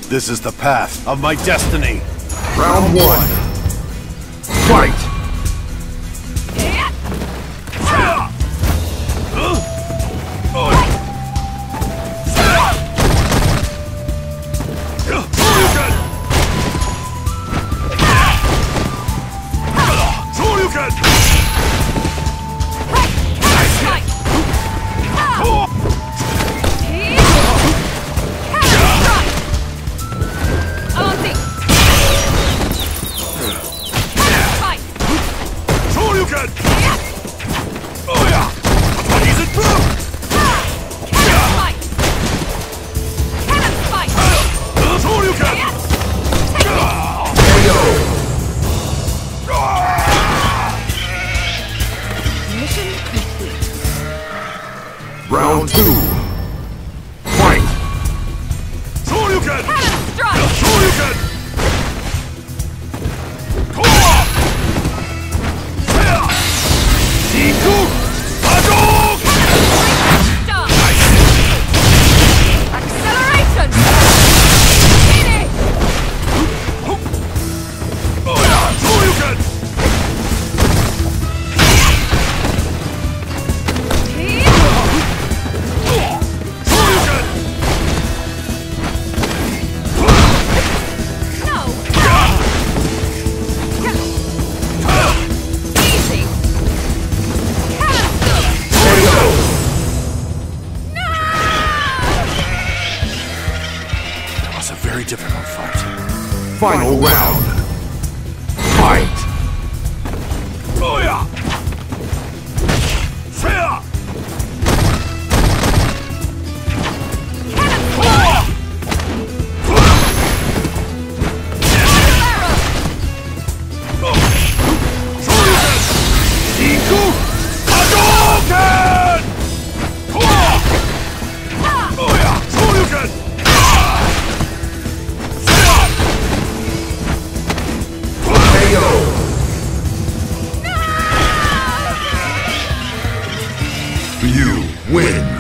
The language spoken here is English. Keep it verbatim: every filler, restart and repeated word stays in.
This is the path of my destiny. Round one. Fight! Round two. Fight! Shoryuken! Strike! Shoryuken! Shiku! Hadouken! Acceleration! Finish! Shoryuken! It's a very difficult fight. Final round. Fight! Booyah! Shea! Shiku! Hadouken! Booyah! Shoryuken! K O! You win!